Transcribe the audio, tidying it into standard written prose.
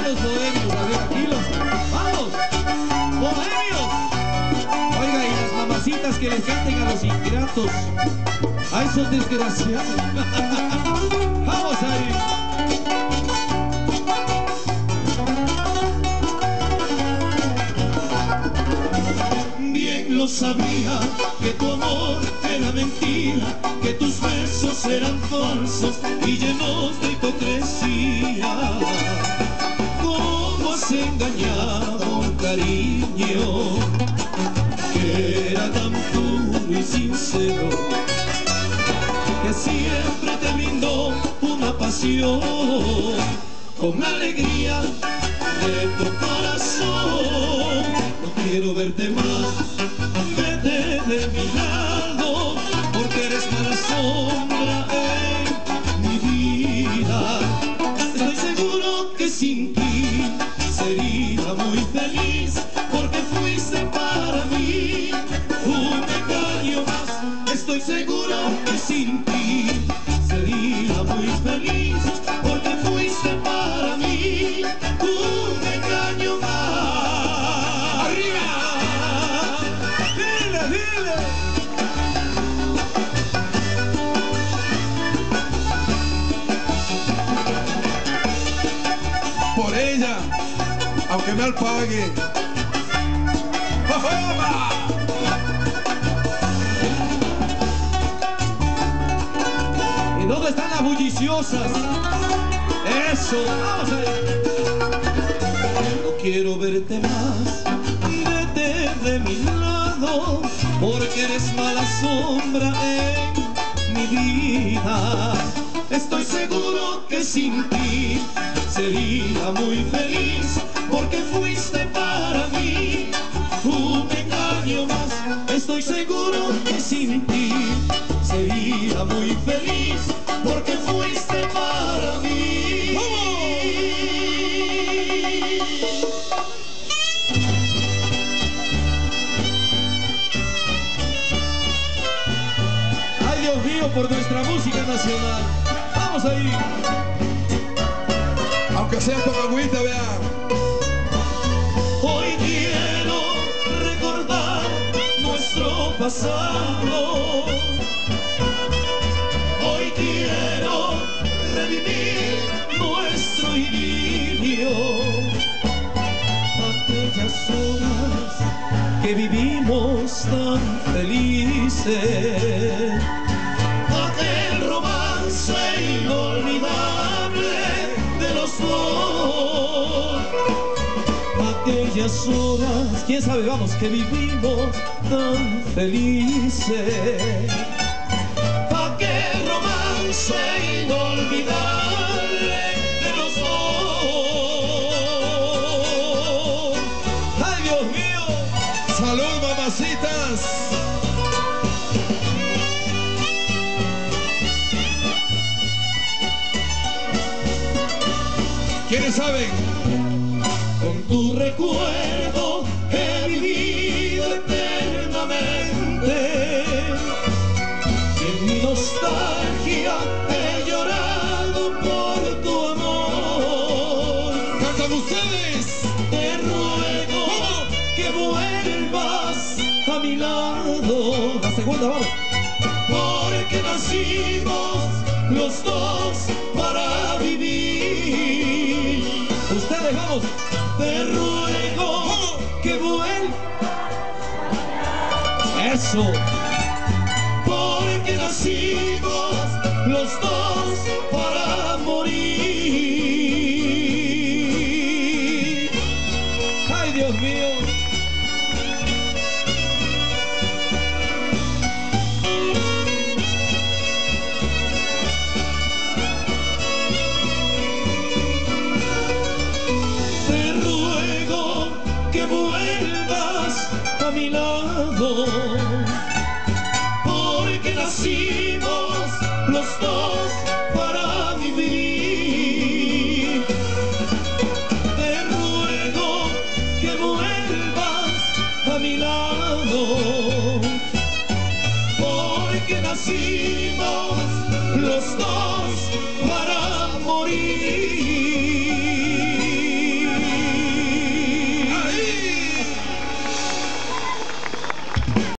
los bohemios, a ver, tranquilos. ¡Vamos! ¡Bohemios! Oiga, y las mamacitas que les canten a los ingratos, a esos desgraciados. ¡Vamos ahí! Bien lo sabía que tu amor era mentira, que tus besos eran falsos y llenos de hipocresía. ¿Cómo has engañado un cariño que era tan puro y sincero, que siempre te brindó una pasión con alegría de tu corazón? No quiero verte más, vete de mi lado, porque eres mala sombra en mi vida. Estoy seguro que sin ti sería muy feliz, porque fuiste para mí un engaño más. Estoy seguro que sin ti sería muy feliz, porque fuiste para mí un engaño más. ¡Arriba! ¡Dile, dile! Por ella, aunque me alpague. ¡Jojoba! ¿Y dónde están las bulliciosas? Eso, vamos allá. No quiero verte más, vete de mi lado, porque eres mala sombra en mi vida. Estoy seguro que sin ti sería muy feliz, porque fuiste para mí un engaño más. Estoy seguro que sin ti sería muy feliz, porque fuiste para mí. ¡Vamos! Ay, Dios mío, por nuestra música nacional. Vamos ahí. Aunque sea con agüita, vea. Hoy quiero recordar nuestro pasado. Hoy quiero revivir nuestro idilio. Aquellas horas que vivimos tan felices. Aquel romance inolvidable de los dos. Aquellas horas, ¿Quién sabe? Vamos, que vivimos tan felices. Aquel romance inolvidable de los dos. ¡ay, Dios mío! ¡Salud, mamacitas! ¿Quiénes saben? Con tu recuerdo he vivido eternamente. En mi nostalgia he llorado por tu amor. ¡Cantan ustedes! Te ruego que vuelvas a mi lado, La segunda, vamos. porque nacimos los dos para vivir. Ustedes, vamos. Te ruego que vuelvas. Eso. Porque nacimos los dos para morir. ¡Ay, Dios mío! Te ruego que vuelvas a mi lado, porque nacimos los dos para vivir. Te ruego que vuelvas a mi lado, porque nacimos los dos para morir.